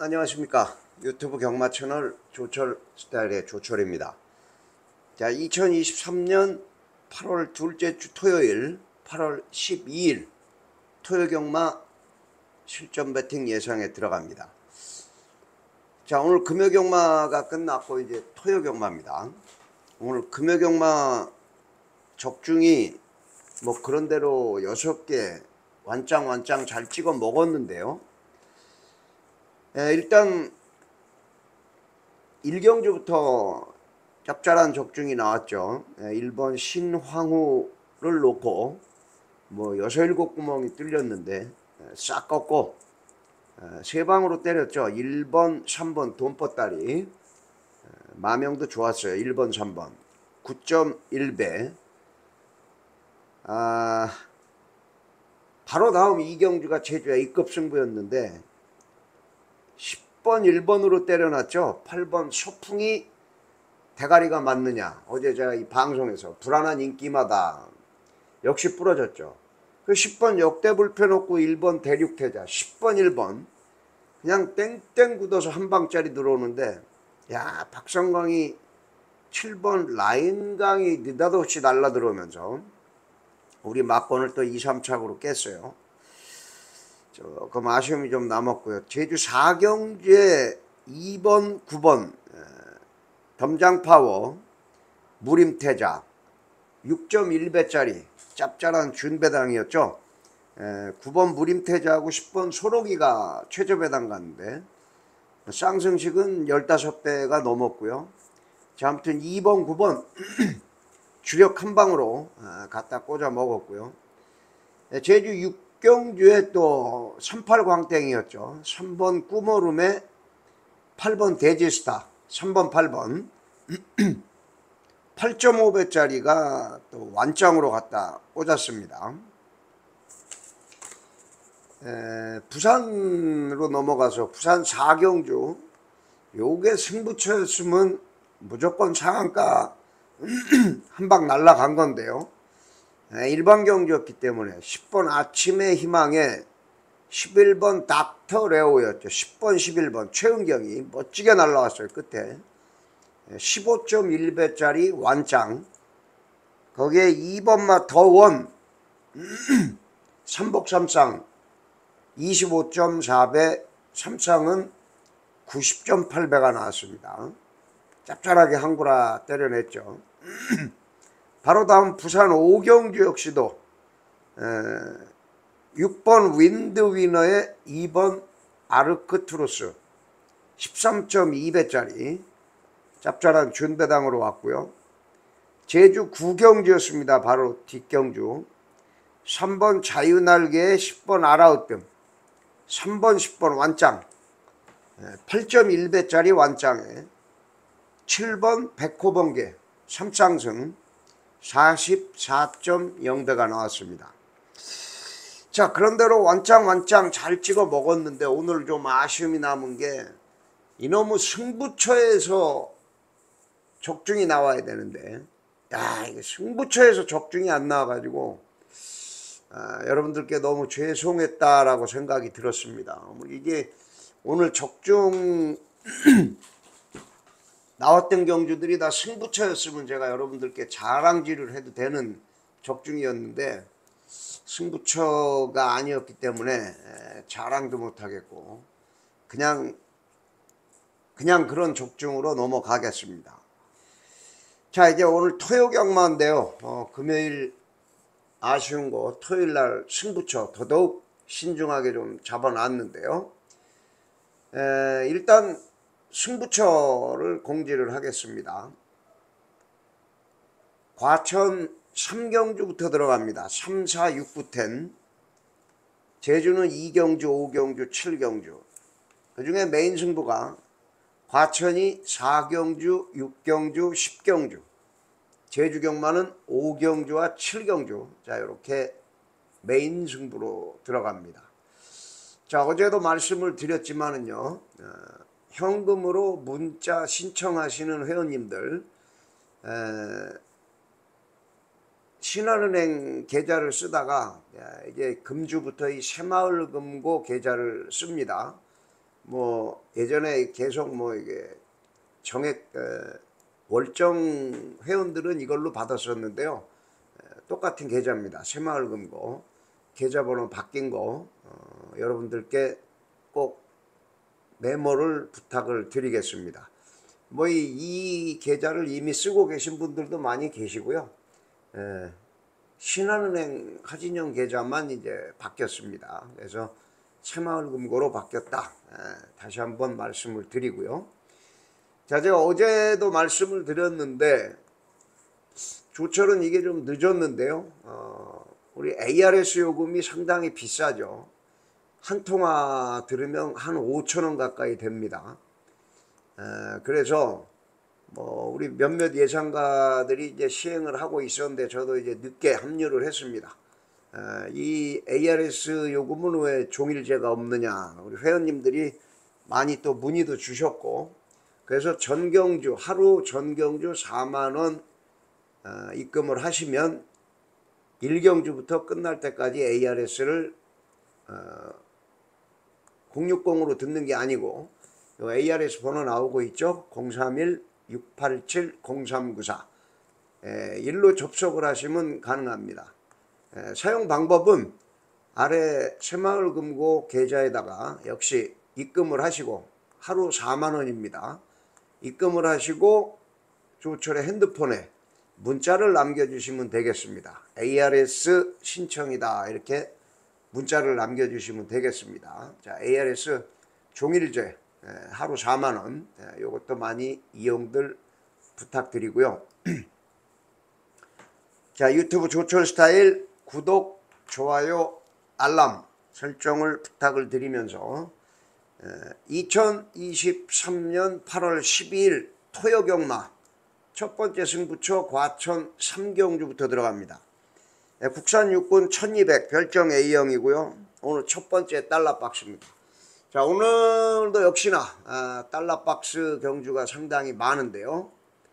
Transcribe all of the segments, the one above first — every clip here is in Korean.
안녕하십니까. 유튜브 경마 채널 조철 스타일의 조철입니다. 자, 2023년 8월 둘째 주 토요일 8월 12일 토요 경마 실전 배팅 예상에 들어갑니다. 자, 오늘 금요 경마가 끝났고 이제 토요 경마입니다. 오늘 금요 경마 적중이 뭐 그런대로 6개 완짱 잘 찍어 먹었는데요. 일단 1경주부터 짭짤한 적중이 나왔죠. 1번 신황후를 놓고 뭐 6, 7구멍이 뚫렸는데 싹 꺾고 3방으로 때렸죠. 1번, 3번 돈뻗다리 마명도 좋았어요. 1번, 3번 9.1배. 바로 다음 이경주가 제주 A급 승부였는데 10번 1번으로 때려놨죠. 8번 소풍이 대가리가 맞느냐. 어제 제가 이 방송에서 불안한 인기마다 역시 부러졌죠. 그 10번 역대 불펴놓고 1번 대륙태자 10번 1번 그냥 땡땡 굳어서 한 방짜리 들어오는데, 야, 박성광이 7번 라인강이 느닷없이 날라 들어오면서 우리 막번을 또 2, 3착으로 깼어요. 조금 아쉬움이 좀 남았고요. 제주 4경주에 2번, 9번 덤장파워 무림태자 6.1배짜리 짭짤한 준배당이었죠. 9번 무림태자하고 10번 소록이가 최저배당 갔는데 쌍승식은 15배가 넘었고요. 자, 아무튼 2번, 9번 주력 한 방으로 갖다 꽂아 먹었고요. 제주 6경주에 또 38광땡이었죠. 3번 꾸머룸에 8번 대지스타 3번 8번 8.5배짜리가 또 완짱으로 갖다 꽂았습니다. 부산으로 넘어가서 부산 4경주 요게 승부처였으면 무조건 상한가 한 방 날라간 건데요. 일반 경주였기 때문에 10번 아침의 희망에 11번 닥터 레오였죠. 10번 11번 최은경이 멋지게 날라왔어요. 끝에 15.1배짜리 완짱, 거기에 2번마 더원 삼복삼상 25.4배, 삼상은 90.8배가 나왔습니다. 짭짤하게 한구라 때려냈죠. 바로 다음 부산 5경주 역시도 6번 윈드위너의 2번 아르크투루스 13.2배짜리 짭짤한 준배당으로 왔고요. 제주 9경주였습니다. 바로 뒷경주 3번 자유날개의 10번 아라우뜸 3번 10번 완짱 8.1배짜리 완짱에 7번 백호번개 3쌍승 44.0배가 나왔습니다. 자, 그런대로 완짱 잘 찍어 먹었는데 오늘 좀 아쉬움이 남은 게 이놈의 승부처에서 적중이 나와야 되는데, 야, 이거 승부처에서 적중이 안 나와가지고 여러분들께 너무 죄송했다라고 생각이 들었습니다. 이게 오늘 적중 나왔던 경주들이 다 승부처였으면 제가 여러분들께 자랑질을 해도 되는 적중이었는데 승부처가 아니었기 때문에 자랑도 못하겠고 그냥 그런 적중으로 넘어가겠습니다. 자, 이제 오늘 토요 경마인데요. 금요일 아쉬운 거 토요일날 승부처 더더욱 신중하게 좀 잡아놨는데요. 일단 승부처를 공지를 하겠습니다. 과천 3경주부터 들어갑니다. 3, 4, 6, 9, 10. 제주는 2경주, 5경주, 7경주. 그 중에 메인 승부가 과천이 4경주, 6경주, 10경주. 제주 경마는 5경주와 7경주. 자, 이렇게 메인 승부로 들어갑니다. 자, 어제도 말씀을 드렸지만은요. 현금으로 문자 신청하시는 회원님들 신한은행 계좌를 쓰다가 이제 금주부터 이 새마을금고 계좌를 씁니다. 뭐 예전에 계속 뭐 이게 정액 월정 회원들은 이걸로 받았었는데요. 똑같은 계좌입니다. 새마을금고 계좌번호 바뀐 거 여러분들께 꼭 메모를 부탁을 드리겠습니다. 뭐 이 계좌를 이미 쓰고 계신 분들도 많이 계시고요. 신한은행 하진영 계좌만 이제 바뀌었습니다. 그래서 새마을금고로 바뀌었다. 다시 한번 말씀을 드리고요. 자, 제가 어제도 말씀을 드렸는데 조철은 이게 좀 늦었는데요. 우리 ARS 요금이 상당히 비싸죠. 한 통화 들으면 한 5,000원 가까이 됩니다. 그래서 뭐 우리 몇몇 예상가들이 이제 시행을 하고 있었는데 저도 이제 늦게 합류를 했습니다. 이 ARS 요금은 왜 종일제가 없느냐, 우리 회원님들이 많이 또 문의도 주셨고, 그래서 전경주 하루 전경주 4만원 입금을 하시면 1경주부터 끝날 때까지 ARS를 060으로 듣는 게 아니고 ARS 번호 나오고 있죠. 031-687-0394 일로 접속을 하시면 가능합니다. 사용 방법은 아래 새마을금고 계좌에다가 역시 입금을 하시고 하루 4만원입니다. 입금을 하시고 조철의 핸드폰에 문자를 남겨주시면 되겠습니다. ARS 신청이다 이렇게 문자를 남겨주시면 되겠습니다. 자, ARS 종일제 하루 4만원 이것도 많이 이용들 부탁드리고요. 자, 유튜브 조철스타일 구독, 좋아요, 알람 설정을 부탁을 드리면서 2023년 8월 12일 토요경마 첫 번째 승부처 과천 3경주부터 들어갑니다. 국산 육군 1200 별정 A형이고요. 오늘 첫 번째 달러박스입니다. 자, 오늘도 역시나 달러박스 경주가 상당히 많은데요.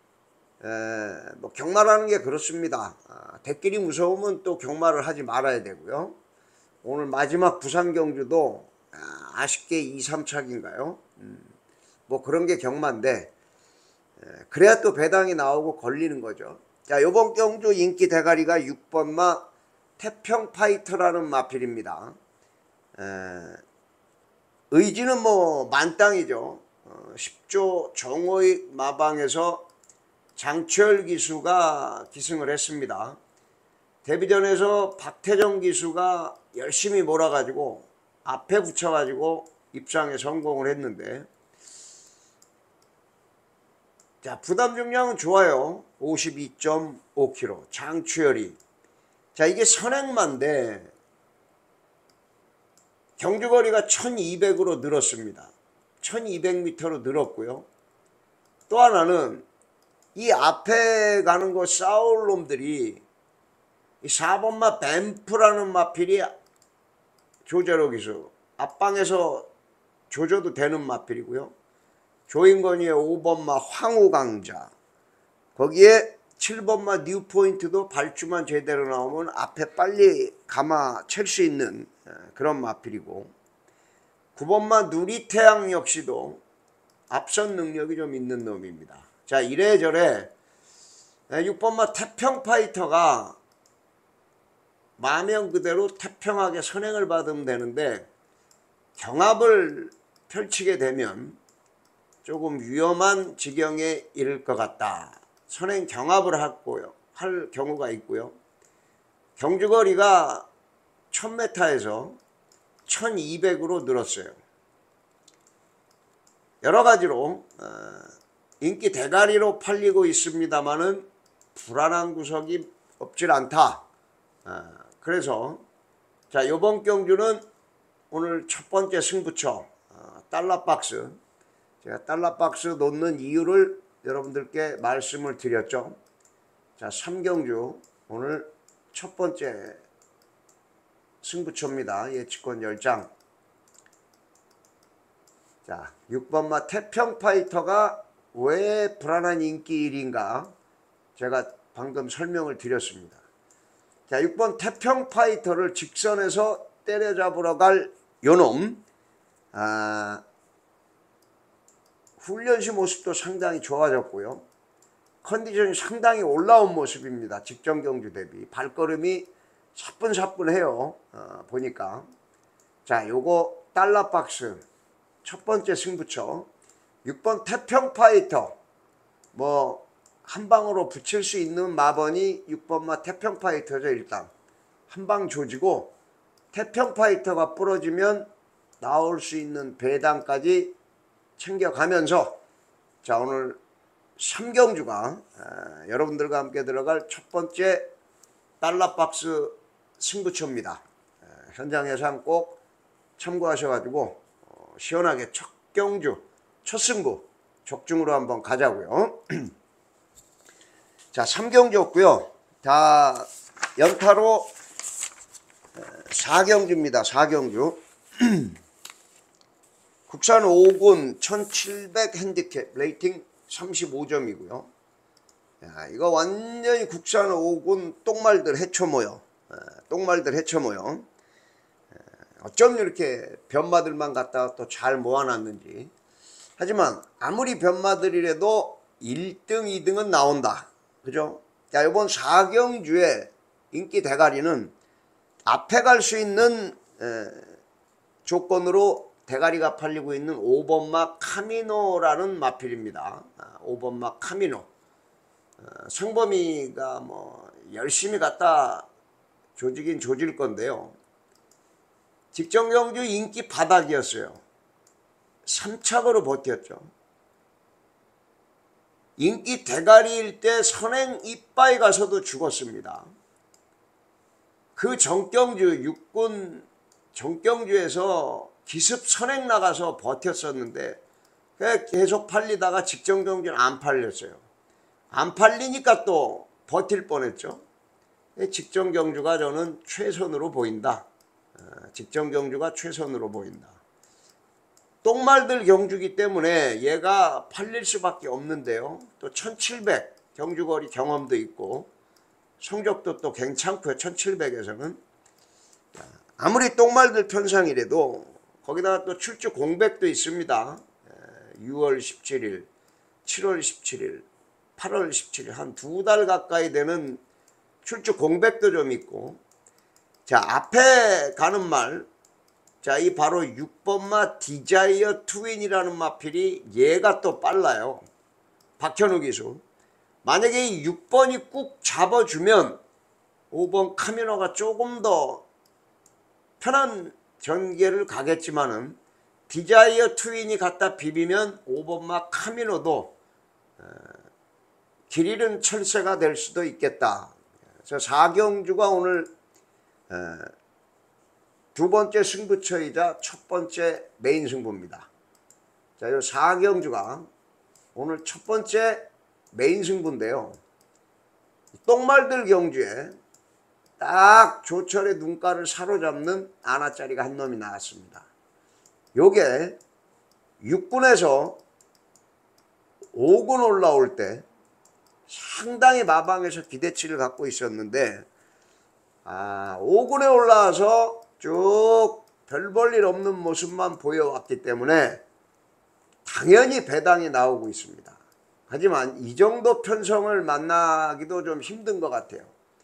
뭐 경마라는 게 그렇습니다. 대끼리 무서우면 또 경마를 하지 말아야 되고요. 오늘 마지막 부산 경주도 아쉽게 2, 3착인가요? 뭐 그런 게 경마인데 그래야 또 배당이 나오고 걸리는 거죠. 자, 요번 경주 인기 대가리가 6번마 태평파이터라는 마필입니다. 의지는 뭐 만땅이죠. 10조 정호익 마방에서 장철 기수가 기승을 했습니다. 데뷔전에서 박태정 기수가 열심히 몰아가지고 앞에 붙여가지고 입상에 성공을 했는데, 자, 부담 중량은 좋아요. 52.5kg 장추열이. 자, 이게 선행마인데 경주거리가 1200으로 늘었습니다. 1200m로 늘었고요. 또 하나는 이 앞에 가는 거 싸울 놈들이 이 4번마 뱀프라는 마필이 조제로 기수 앞방에서 조져도 되는 마필이고요. 조인건이의 5번마 황후강자, 거기에 7번마 뉴포인트도 발주만 제대로 나오면 앞에 빨리 감아 챌 수 있는 그런 마필이고, 9번마 누리태양 역시도 앞선 능력이 좀 있는 놈입니다. 자, 이래저래 6번마 태평파이터가 마명 그대로 태평하게 선행을 받으면 되는데 경합을 펼치게 되면 조금 위험한 지경에 이를 것 같다. 선행 경합을 할 경우가 있고요. 경주거리가 1000m에서 1200으로 늘었어요. 여러 가지로 인기 대가리로 팔리고 있습니다만은 불안한 구석이 없질 않다. 그래서 자, 요번 경주는 오늘 첫 번째 승부처 달러박스, 제가 달러박스 놓는 이유를 여러분들께 말씀을 드렸죠. 자, 3경주 오늘 첫 번째 승부처입니다. 예측권 10장. 자, 6번마 태평파이터가 왜 불안한 인기 1위인가 제가 방금 설명을 드렸습니다. 자, 6번 태평파이터를 직선에서 때려잡으러 갈 요놈, 훈련시 모습도 상당히 좋아졌고요. 컨디션이 상당히 올라온 모습입니다. 직전 경주 대비 발걸음이 사뿐사뿐해요. 보니까. 자, 요거 달러박스 첫 번째 승부처 6번 태평파이터. 뭐 한 방으로 붙일 수 있는 마번이 6번마 태평파이터죠. 일단 한 방 조지고 태평파이터가 부러지면 나올 수 있는 배당까지 챙겨가면서 자, 오늘 3경주가 여러분들과 함께 들어갈 첫 번째 달러박스 승부처입니다. 현장 예상 꼭 참고하셔가지고 시원하게 첫 경주 첫 승부 적중으로 한번 가자고요. 자, 3경주였고요. 다 연타로 4경주입니다. 4경주. 국산 5군 1700 핸디캡 레이팅 35점이고요. 야, 이거 완전히 국산 5군 똥말들 해쳐모여. 똥말들 해쳐모여. 어쩜 이렇게 변마들만 갖다가 또 잘 모아놨는지. 하지만 아무리 변마들이라도 1등, 2등은 나온다. 그죠? 자, 이번 4경주의 인기 대가리는 앞에 갈 수 있는 조건으로 대가리가 팔리고 있는 5번마 카미노라는 마필입니다. 5번마 카미노. 성범이가 뭐 열심히 갖다 조지긴 조질 건데요. 직전 경주 인기 바닥이었어요. 3착으로 버텼죠. 인기 대가리일 때 선행 이빠이 가서도 죽었습니다. 그 전경주 6군 전경주에서 기습 선행 나가서 버텼었는데 계속 팔리다가 직전 경주는 안 팔렸어요. 안 팔리니까 또 버틸 뻔했죠. 직전 경주가 저는 최선으로 보인다. 직전 경주가 최선으로 보인다. 똥말들 경주기 때문에 얘가 팔릴 수밖에 없는데요. 또 1700 경주거리 경험도 있고 성적도 또 괜찮고요. 1700에서는 아무리 똥말들 편상이라도 거기다가 또 출주 공백도 있습니다. 6월 17일, 7월 17일, 8월 17일 한 2달 가까이 되는 출주 공백도 좀 있고. 자, 앞에 가는 말. 자, 이 바로 6번마 디자이어 트윈이라는 마필이 얘가 또 빨라요. 박현우 기수. 만약에 이 6번이 꾹 잡아주면 5번 카미노가 조금 더 편한 전개를 가겠지만은 디자이어 트윈이 갖다 비비면 5번마 카미노도 길 잃은 철새가 될 수도 있겠다. 그래서 4경주가 오늘 두 번째 승부처이자 첫 번째 메인 승부입니다. 자, 이 4경주가 오늘 첫 번째 메인 승부인데요. 똥말들 경주에 딱 조철의 눈가를 사로잡는 아나짜리가 한 놈이 나왔습니다. 요게 6군에서 5군 올라올 때 상당히 마방에서 기대치를 갖고 있었는데 5군에 올라와서 쭉 별 볼 일 없는 모습만 보여왔기 때문에 당연히 배당이 나오고 있습니다. 하지만 이 정도 편성을 만나기도 좀 힘든 것 같아요.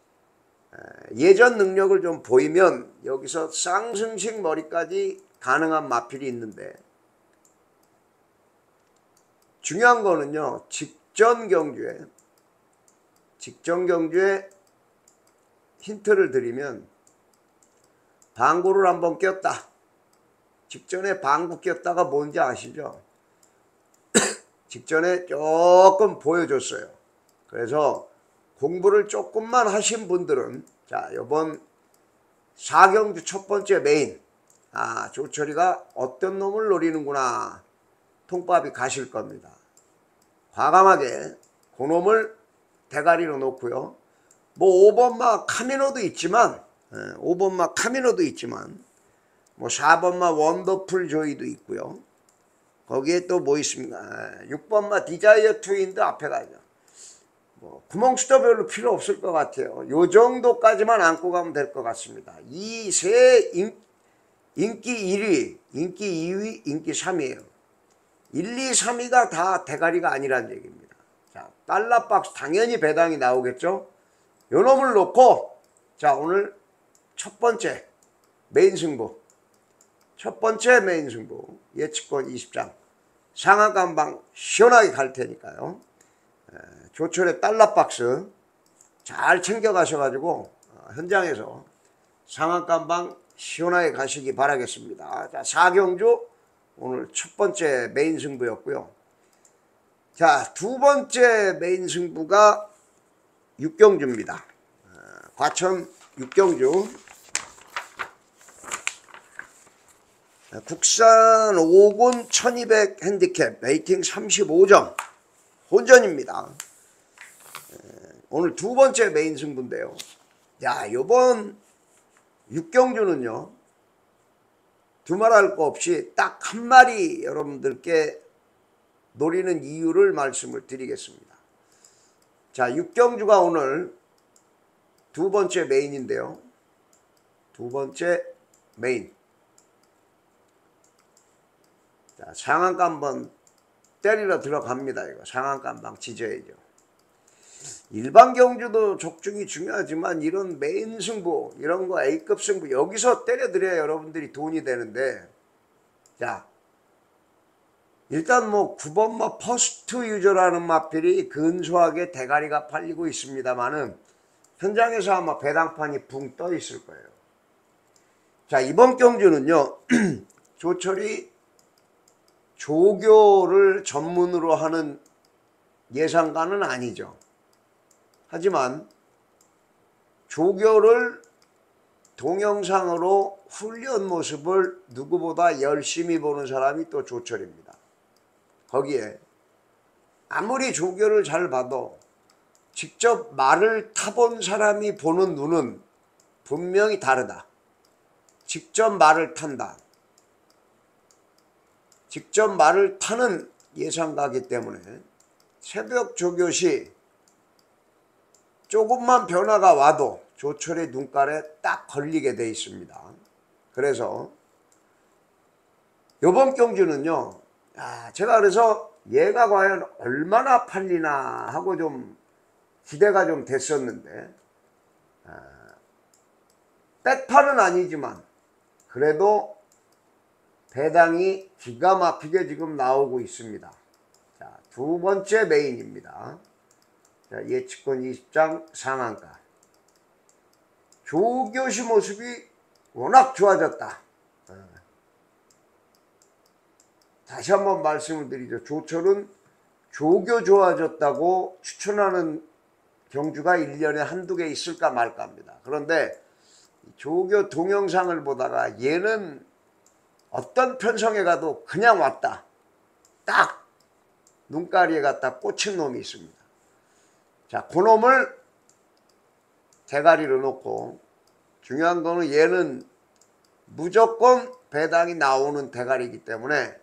예전 능력을 좀 보이면 여기서 쌍승식 머리까지 가능한 마필이 있는데 중요한 거는요. 직전 경주에 힌트를 드리면 방구를 한번 꼈다. 직전에 방구 꼈다가 뭔지 아시죠? 직전에 조금 보여줬어요. 그래서 공부를 조금만 하신 분들은 자, 이번 4경주 첫 번째 메인 조철이가 어떤 놈을 노리는구나 통밥이 가실 겁니다. 과감하게 그 놈을 대가리로 놓고요. 뭐 5번마 카미노도 있지만 5번마 카미노도 있지만 뭐 4번마 원더풀 조이도 있고요. 거기에 또 뭐 있습니까? 6번마 디자이어 트윈도 앞에 가죠. 뭐 구멍수도 별로 필요 없을 것 같아요. 요 정도까지만 안고 가면 될 것 같습니다. 이 세 인기 1위, 인기 2위, 인기 3위예요. 1, 2, 3위가 다 대가리가 아니란 얘기입니다. 자, 달러박스 당연히 배당이 나오겠죠. 요 놈을 놓고 자, 오늘 첫 번째 메인 승부, 첫 번째 메인 승부 예측권 20장 상한가 한방 시원하게 갈 테니까요. 조철의 달러박스 잘 챙겨 가셔가지고 현장에서 상한가 한방 시원하게 가시기 바라겠습니다. 자, 4경주 오늘 첫 번째 메인 승부였고요. 자, 두 번째 메인 승부가 6경주입니다. 과천 6경주 국산 5군 1200 핸디캡 레이팅 35점 혼전입니다. 오늘 두 번째 메인 승부인데요. 야, 요번 6경주는요 두말할 거 없이 딱 한 마리 여러분들께 노리는 이유를 말씀을 드리겠습니다. 자, 6경주가 오늘 두 번째 메인인데요. 두 번째 메인. 자, 상한가 한번 때리러 들어갑니다. 이거 상한가 한방 지져야죠. 일반 경주도 적중이 중요하지만 이런 메인 승부, 이런 거 A급 승부 여기서 때려드려야 여러분들이 돈이 되는데, 자, 일단 뭐 9번 퍼스트 유저라는 마필이 근소하게 대가리가 팔리고 있습니다만은 현장에서 아마 배당판이 붕 떠 있을 거예요. 자, 이번 경주는요 조철이 조교를 전문으로 하는 예상가는 아니죠. 하지만 조교를 동영상으로 훈련 모습을 누구보다 열심히 보는 사람이 또 조철입니다. 거기에 아무리 조교를 잘 봐도 직접 말을 타본 사람이 보는 눈은 분명히 다르다. 직접 말을 탄다. 직접 말을 타는 예상가기 때문에 새벽 조교 시 조금만 변화가 와도 조철의 눈깔에 딱 걸리게 돼 있습니다. 그래서 이번 경주는요, 제가 그래서 얘가 과연 얼마나 팔리나 하고 좀 기대가 좀 됐었는데, 백판은 아니지만 그래도 배당이 기가 막히게 지금 나오고 있습니다. 자, 두 번째 메인입니다. 자, 예측권 20장 상한가. 조교시 모습이 워낙 좋아졌다. 다시 한번 말씀을 드리죠. 조철은 조교 좋아졌다고 추천하는 경주가 1년에 한두 개 있을까 말까 합니다. 그런데 조교 동영상을 보다가 얘는 어떤 편성에 가도 그냥 왔다. 딱 눈가리에 갖다 꽂힌 놈이 있습니다. 자, 그 놈을 대가리로 놓고 중요한 거는 얘는 무조건 배당이 나오는 대가리이기 때문에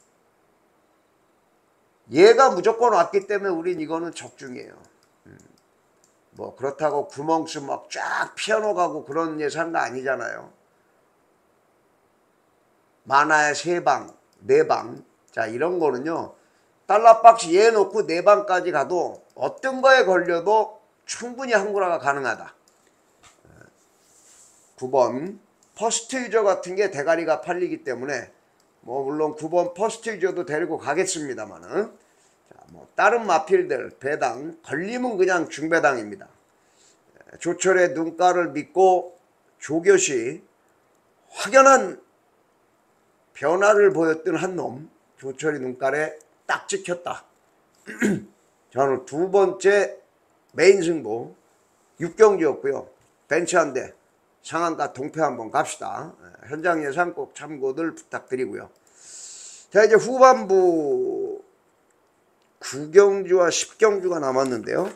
얘가 무조건 왔기 때문에 우린 이거는 적중이에요. 뭐 그렇다고 구멍수 막 쫙 피아노 가고 그런 예상가 아니잖아요. 많아야 3방, 4방. 자, 이런 거는요. 달러박스 얘 놓고 4방까지 가도 어떤 거에 걸려도 충분히 한구라가 가능하다. 9번 퍼스트 유저 같은 게 대가리가 팔리기 때문에 뭐 물론 9번 퍼스트 유저도 데리고 가겠습니다만은, 자, 뭐 다른 마필들 배당 걸리면 그냥 중배당입니다. 조철의 눈가를 믿고 조교시 확연한 변화를 보였던 한 놈, 조철이 눈깔에 딱 찍혔다. 저는 두 번째 메인 승부 6경주였고요. 벤치 한 대, 상한가 동패 한번 갑시다. 현장 예상 꼭 참고들 부탁드리고요. 자, 이제 후반부 9경주와 10경주가 남았는데요.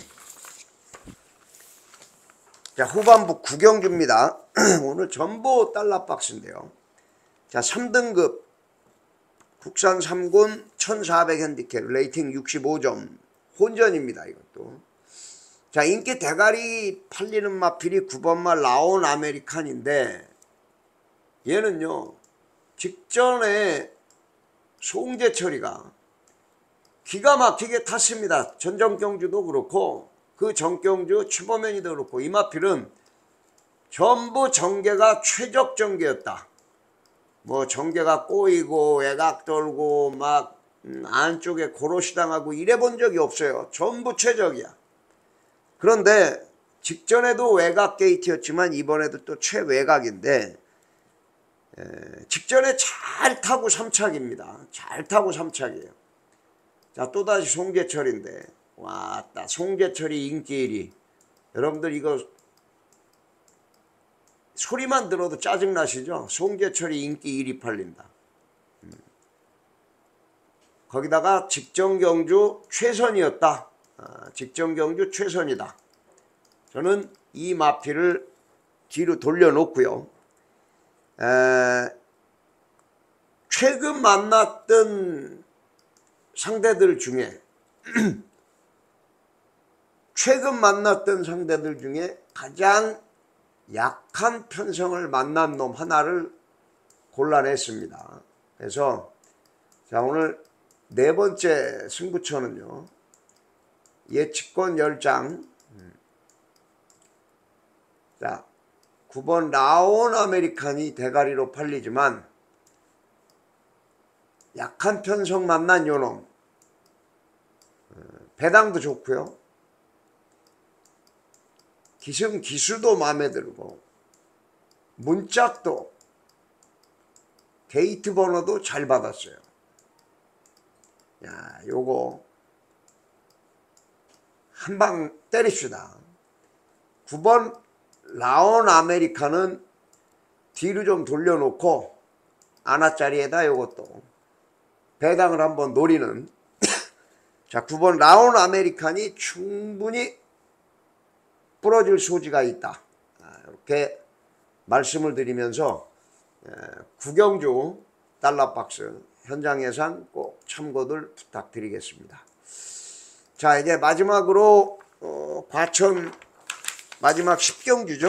자, 후반부 9경주입니다. 오늘 전부 달러박스인데요. 자, 3등급 국산 3군 1400 핸디캡 레이팅 65점 혼전입니다. 이것도. 자, 인기 대가리 팔리는 마필이 9번마 라온 아메리칸인데 얘는요 직전에 송재철이가 기가 막히게 탔습니다. 전정경주도 그렇고 그 전경주 최범현이도 그렇고 이 마필은 전부 전개가 최적 전개였다. 뭐 전개가 꼬이고 외곽 돌고 막 안쪽에 고로시 당하고 이래 본 적이 없어요. 전부 최적이야. 그런데 직전에도 외곽 게이트였지만 이번에도 또 최외곽인데 직전에 잘 타고 3착입니다. 잘 타고 3착이에요. 자, 또다시 송재철인데 왔다. 송재철이 인기 1위. 여러분들 이거 소리만 들어도 짜증나시죠? 송재철이 인기 1위 팔린다. 거기다가 직전경주 최선이었다. 직전경주 최선이다. 저는 이 마필을 뒤로 돌려놓고요. 최근 만났던 상대들 중에 가장 약한 편성을 만난 놈 하나를 골라냈습니다. 그래서 자, 오늘 네 번째 승부처는요. 예측권 10장. 자, 9번 라온 아메리칸이 대가리로 팔리지만 약한 편성 만난 요놈. 배당도 좋고요. 기승 기수도 마음에 들고 문짝도 게이트 번호도 잘 받았어요. 야, 요거 한 방 때립시다. 9번 라온 아메리카는 뒤로 좀 돌려놓고 아나짜리에다 요것도 배당을 한번 노리는 자, 9번 라온 아메리칸이 충분히 부러질 소지가 있다. 이렇게 말씀을 드리면서 구경주 달러박스 현장 예산 꼭 참고들 부탁드리겠습니다. 자, 이제 마지막으로 과천 마지막 10경주죠.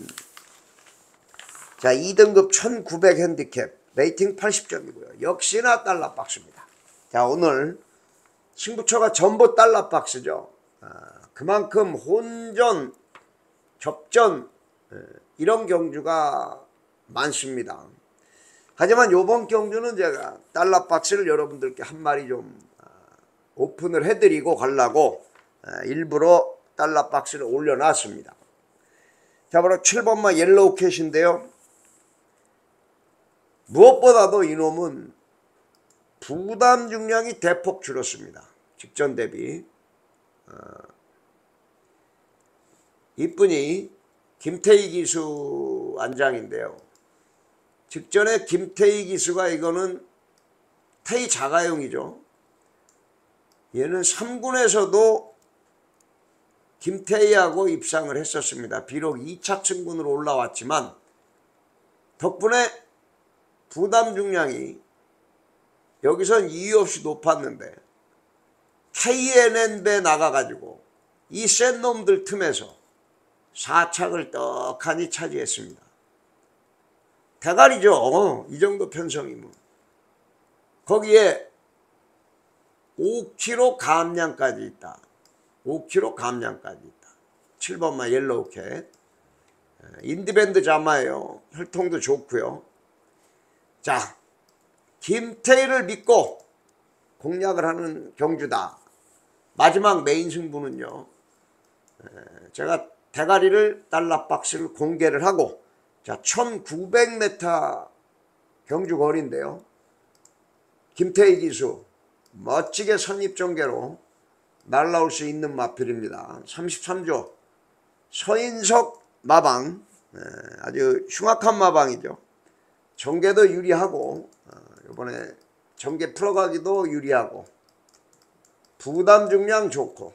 자, 2등급 1900 핸디캡 레이팅 80점이고요. 역시나 달러박스입니다. 자, 오늘 승부처가 전부 달러박스죠. 그만큼 혼전, 접전 이런 경주가 많습니다. 하지만 이번 경주는 제가 달러박스를 여러분들께 한 마리 좀 오픈을 해드리고 가려고 일부러 달러박스를 올려놨습니다. 자, 바로 7번마 옐로우 캣인데요. 무엇보다도 이놈은 부담 중량이 대폭 줄었습니다. 직전 대비. 이분이 김태희 기수 안장인데요. 직전에 김태희 기수가 이거는 태희 자가용이죠. 얘는 3군에서도 김태희하고 입상을 했었습니다. 비록 2차 층군으로 올라왔지만 덕분에 부담 중량이 여기선 이유 없이 높았는데 KNN배 나가가지고 이 센 놈들 틈에서 4착을 떡하니 차지했습니다. 대가리죠. 이 정도 편성이면. 거기에 5kg 감량까지 있다. 5kg 감량까지 있다. 7번마 옐로우 캣. 인디밴드 자마예요. 혈통도 좋고요. 자, 김태희를 믿고 공략을 하는 경주다. 마지막 메인 승부는요. 제가 대가리를 달러박스를 공개를 하고 자, 1900m 경주 거리인데요. 김태희 기수 멋지게 선입전개로 날라올 수 있는 마필입니다. 33조 서인석 마방 아주 흉악한 마방이죠. 전개도 유리하고 이번에 전개 풀어가기도 유리하고 부담 중량 좋고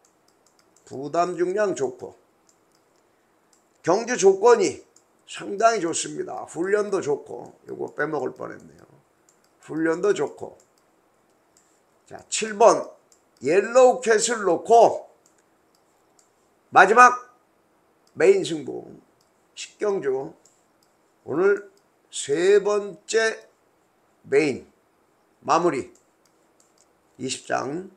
경주 조건이 상당히 좋습니다. 훈련도 좋고 요거 빼먹을 뻔했네요. 훈련도 좋고 자 7번 옐로우 캣을 놓고 마지막 메인 승부 10경주 오늘 세 번째 메인 마무리 20장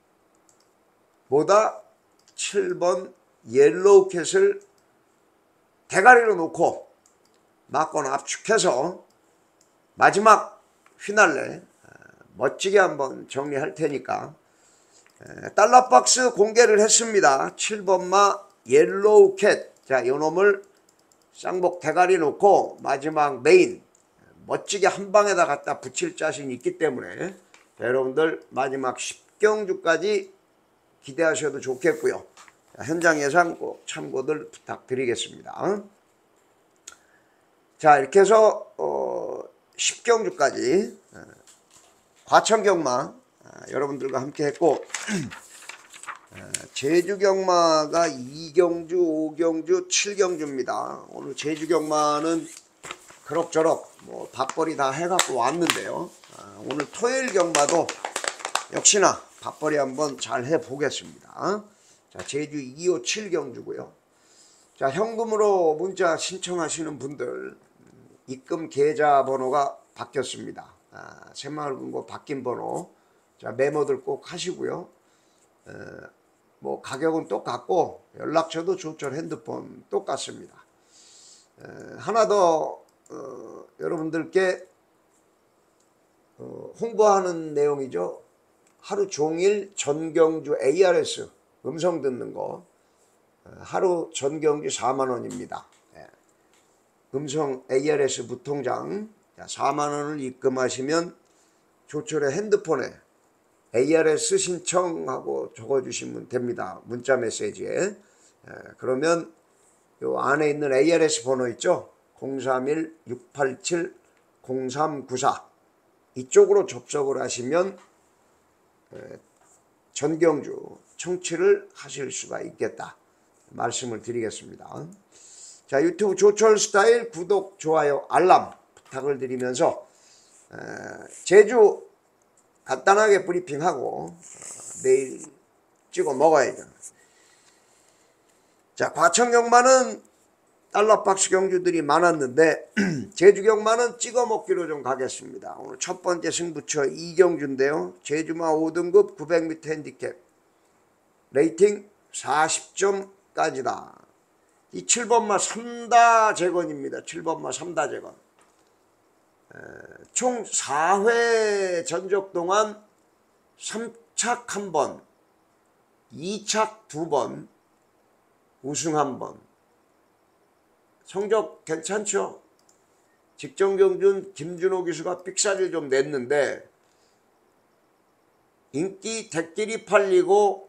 보다 7번 옐로우 캣을 대가리로 놓고 막건 압축해서 마지막 휘날레 멋지게 한번 정리할 테니까 달러박스 공개를 했습니다. 7번마 옐로우 캣. 자, 요놈을 쌍복 대가리 놓고 마지막 메인 멋지게 한 방에다 갖다 붙일 자신이 있기 때문에 여러분들 마지막 10경주까지 기대하셔도 좋겠고요. 현장 예상 꼭 참고들 부탁드리겠습니다. 자, 이렇게 해서 10경주까지 과천경마 여러분들과 함께 했고 제주경마가 2경주, 5경주, 7경주입니다. 오늘 제주경마는 그럭저럭 뭐 밥벌이 다 해갖고 왔는데요. 오늘 토요일 경마도 역시나 밥벌이 한번 잘 해보겠습니다. 자, 제주 257 경주고요. 자, 현금으로 문자 신청하시는 분들 입금 계좌 번호가 바뀌었습니다. 새마을금고 바뀐 번호. 자, 메모들 꼭 하시고요. 뭐 가격은 똑같고 연락처도 조철 핸드폰 똑같습니다. 하나 더 여러분들께 홍보하는 내용이죠. 하루 종일 전경주 ARS 음성 듣는 거 하루 전경주 4만원입니다. 음성 ARS 무통장 4만원을 입금하시면 조철의 핸드폰에 ARS 신청하고 적어주시면 됩니다. 문자 메시지에. 그러면 요 안에 있는 ARS 번호 있죠? 031-687-0394 이쪽으로 접속을 하시면 전경주 청취를 하실 수가 있겠다 말씀을 드리겠습니다. 자, 유튜브 조철 스타일 구독, 좋아요, 알람 부탁을 드리면서 제주 간단하게 브리핑하고 내일 찍어 먹어야죠. 자, 과천경마는 달러박스 경주들이 많았는데 제주경마는 찍어 먹기로 좀 가겠습니다. 오늘 첫 번째 승부처 2경주인데요. 제주마 5등급 900m 핸디캡 레이팅 40점까지다. 이 7번마 3다 재건입니다. 7번마 3다 재건. 총 4회 전적 동안 3착 1번, 2착 2번, 우승 1번. 성적 괜찮죠? 직전경준 김준호 기수가 삑사리를 좀 냈는데 인기 대끼리 팔리고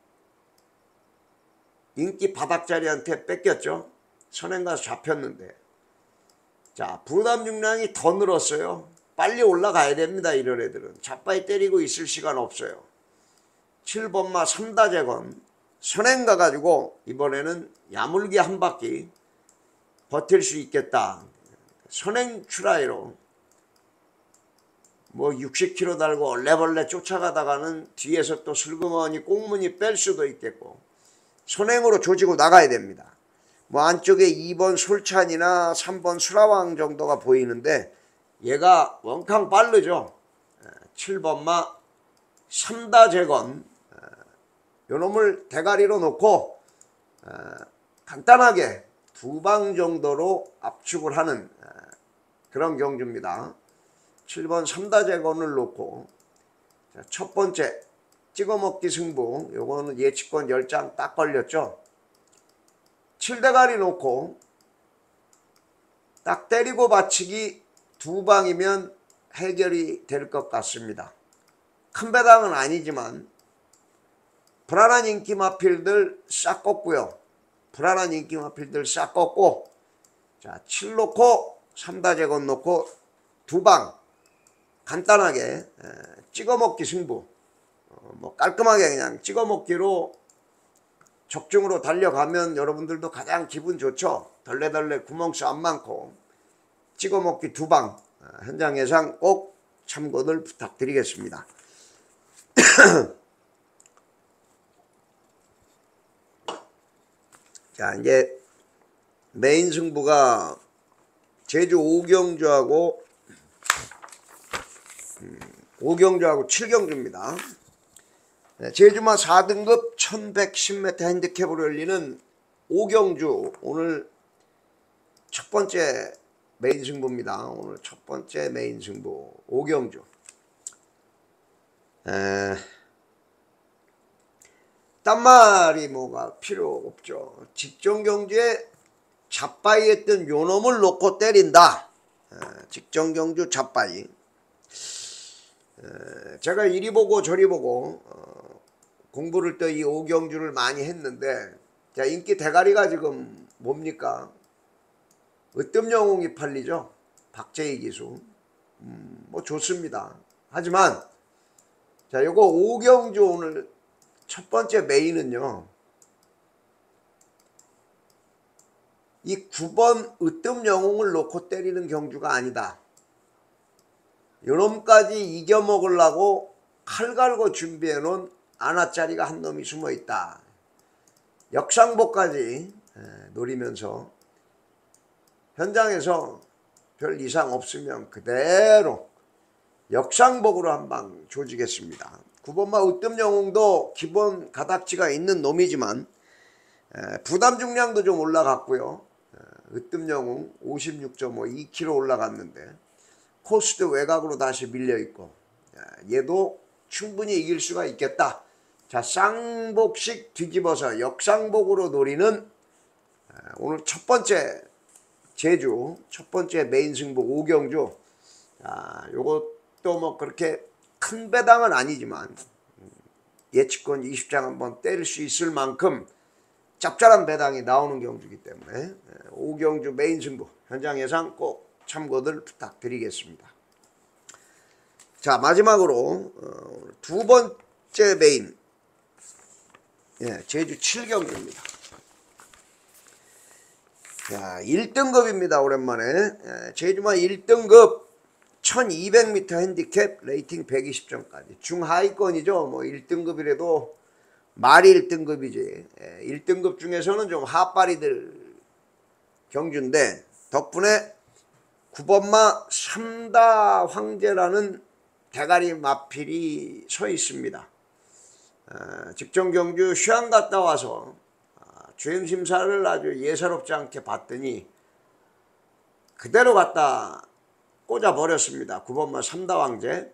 인기 바닥자리한테 뺏겼죠. 선행 가서 잡혔는데 자, 부담 중량이 더 늘었어요. 빨리 올라가야 됩니다. 이런 애들은 자빠이 때리고 있을 시간 없어요. 7번마 3다 재건 선행 가가지고 이번에는 야물게 한 바퀴 버틸 수 있겠다. 선행 추라이로 뭐 60km 달고 얼레벌레 쫓아가다가는 뒤에서 또 슬그머니 꽁무니 뺄 수도 있겠고 선행으로 조지고 나가야 됩니다. 뭐 안쪽에 2번 솔찬이나 3번 수라왕 정도가 보이는데 얘가 원캉 빠르죠. 7번마 3다 재건 요놈을 대가리로 놓고 간단하게 2방 정도로 압축을 하는 그런 경주입니다. 7번 3다 재건을 놓고 첫 번째 찍어먹기 승부 요거는 예측권 10장 딱 걸렸죠. 7대가리 놓고 딱 때리고 받치기 2방이면 해결이 될 것 같습니다. 큰 배당은 아니지만 불안한 인기 마필들 싹 꺾고요. 불안한 인기 마필들 싹 꺾고 자, 7 놓고 3다 재건 놓고 2방 간단하게 찍어먹기 승부 뭐 깔끔하게 그냥 찍어먹기로 적중으로 달려가면 여러분들도 가장 기분 좋죠. 덜레덜레 구멍수 안 많고 찍어먹기 2방 현장 예상 꼭 참고들 부탁드리겠습니다. 자, 이제 메인 승부가 제주 5경주하고 5경주하고 7경주입니다. 제주마 4등급 1110m 핸디캡을 열리는 5경주 오늘 첫 번째 메인 승부입니다. 오늘 첫 번째 메인 승부 5경주. 딴 말이 뭐가 필요 없죠. 직전 경주에 잡바이 했던 요놈을 놓고 때린다. 직전 경주 잡바이. 제가 이리 보고 저리 보고 공부를 또 이 5경주를 많이 했는데, 자, 인기 대가리가 지금 뭡니까? 으뜸영웅이 팔리죠. 박재희 기수. 뭐 좋습니다. 하지만 자, 요거 5경주 오늘 첫 번째 메인은요, 이 9번 으뜸영웅을 놓고 때리는 경주가 아니다. 요놈까지 이겨먹으려고 칼 갈고 준비해 놓은 아나짜리가 한 놈이 숨어 있다. 역상복까지 노리면서 현장에서 별 이상 없으면 그대로 역상복으로 한 방 조지겠습니다. 9번마 으뜸영웅도 기본 가닥지가 있는 놈이지만 부담 중량도 좀 올라갔고요. 으뜸영웅 56.5 2kg 올라갔는데 코스도 외곽으로 다시 밀려있고, 얘도 충분히 이길 수가 있겠다. 자, 쌍복식 뒤집어서 역상복으로 노리는 오늘 첫 번째 제주 첫 번째 메인 승부 5경주. 자, 요것도 뭐 그렇게 큰 배당은 아니지만 예측권 20장 한번 때릴 수 있을 만큼 짭짤한 배당이 나오는 경주이기 때문에 5경주 메인 승부 현장 예상 꼭 참고들 부탁드리겠습니다. 자, 마지막으로 두 번째 메인, 제주 7경주입니다. 자, 1등급입니다. 오랜만에 제주마 1등급 1200m 핸디캡 레이팅 120점까지 중하위권이죠. 뭐 1등급이라도 말이 1등급이지. 1등급 중에서는 좀 핫바리들 경주인데, 덕분에 9번마 3다 황제라는 대가리 마필이 서 있습니다. 직전 경주 휴양 갔다 와서 주행 심사를 아주 예사롭지 않게 봤더니 그대로 갖다 꽂아 버렸습니다. 9번마 3다 황제.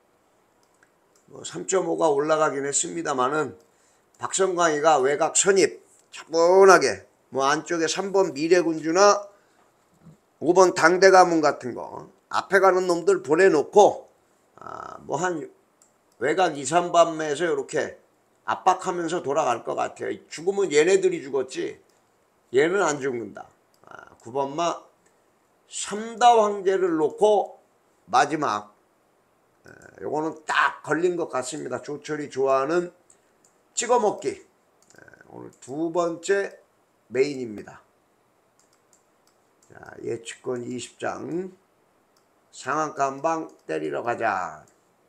뭐 3.5가 올라가긴 했습니다만은 박성광이가 외곽 선입 차분하게 뭐 안쪽에 3번 미래군주나 5번 당대가문 같은 거 앞에 가는 놈들 보내놓고 뭐 한 외곽 2, 3반매에서 이렇게 압박하면서 돌아갈 것 같아요. 죽으면 얘네들이 죽었지 얘는 안 죽는다. 9번마 3다 황제를 놓고 마지막 요거는 딱 걸린 것 같습니다. 조철이 좋아하는 찍어먹기. 오늘 두 번째 메인입니다. 자, 예측권 20장 상한가 한 방 때리러 가자.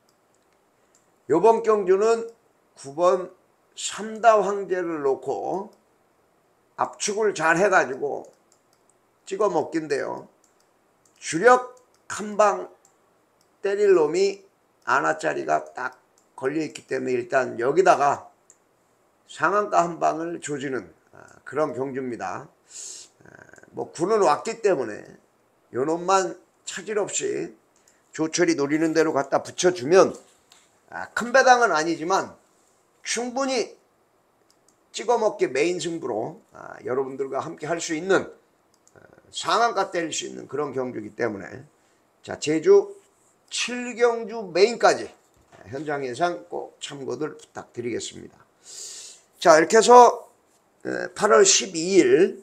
요번 경주는 9번 3다 황제를 놓고 압축을 잘 해가지고 찍어 먹긴데요. 주력 한 방 때릴 놈이 아나짜리가 딱 걸려있기 때문에 일단 여기다가 상한가 한 방을 조지는 그런 경주입니다. 뭐 군은 왔기 때문에 요 놈만 차질 없이 조철이 노리는 대로 갖다 붙여주면 큰 배당은 아니지만 충분히 찍어먹기 메인 승부로 여러분들과 함께 할 수 있는 상한가 때릴 수 있는 그런 경주이기 때문에, 자, 제주 7경주 메인까지 현장 예상 꼭 참고들 부탁드리겠습니다. 자, 이렇게 해서 8월 12일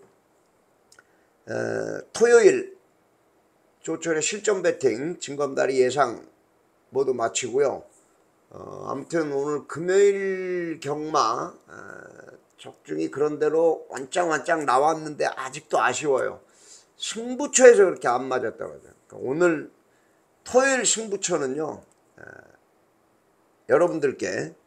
토요일 조철의 실전 배팅 징검다리 예상 모두 마치고요. 아무튼 오늘 금요일 경마 적중이 그런대로 완짱완짱 나왔는데 아직도 아쉬워요. 승부처에서 그렇게 안 맞았다고 하죠. 그러니까 오늘 토요일 승부처는요, 여러분들께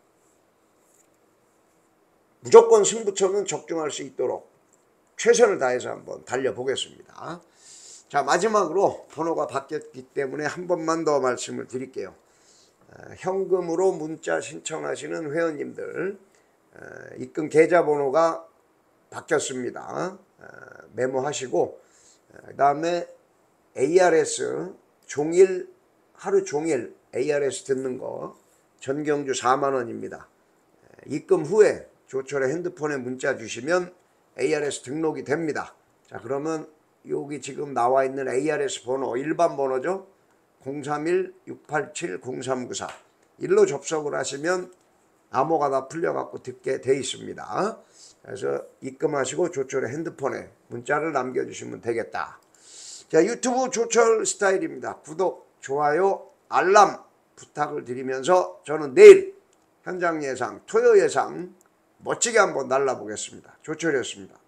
무조건 승부처는 적중할 수 있도록 최선을 다해서 한번 달려보겠습니다. 자, 마지막으로 번호가 바뀌었기 때문에 한 번만 더 말씀을 드릴게요. 현금으로 문자 신청하시는 회원님들 입금 계좌번호가 바뀌었습니다. 메모하시고 그 다음에 ARS 종일 하루 종일 ARS 듣는 거 전경주 4만원입니다. 입금 후에 조철의 핸드폰에 문자 주시면 ARS 등록이 됩니다. 자, 그러면 여기 지금 나와 있는 ARS 번호 일반 번호죠. 031-687-0394 일로 접속을 하시면 암호가 다 풀려갖고 듣게 돼 있습니다. 그래서 입금하시고 조철의 핸드폰에 문자를 남겨주시면 되겠다. 자, 유튜브 조철 스타일입니다. 구독, 좋아요, 알람 부탁을 드리면서 저는 내일 현장 예상, 토요 예상 멋지게 한번 날라보겠습니다. 조철이었습니다.